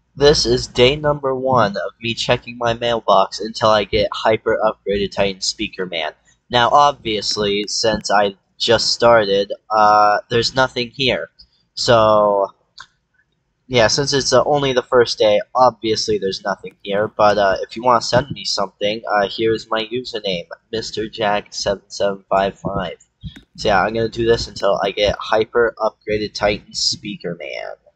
This is day number 1 of me checking my mailbox until I get Hyper Upgraded Titan Speakerman. Now, obviously, since I just started, there's nothing here. So, yeah, since it's only the first day, obviously there's nothing here. But if you want to send me something, here's my username, MrJack7755. So yeah, I'm gonna do this until I get Hyper Upgraded Titan Speakerman.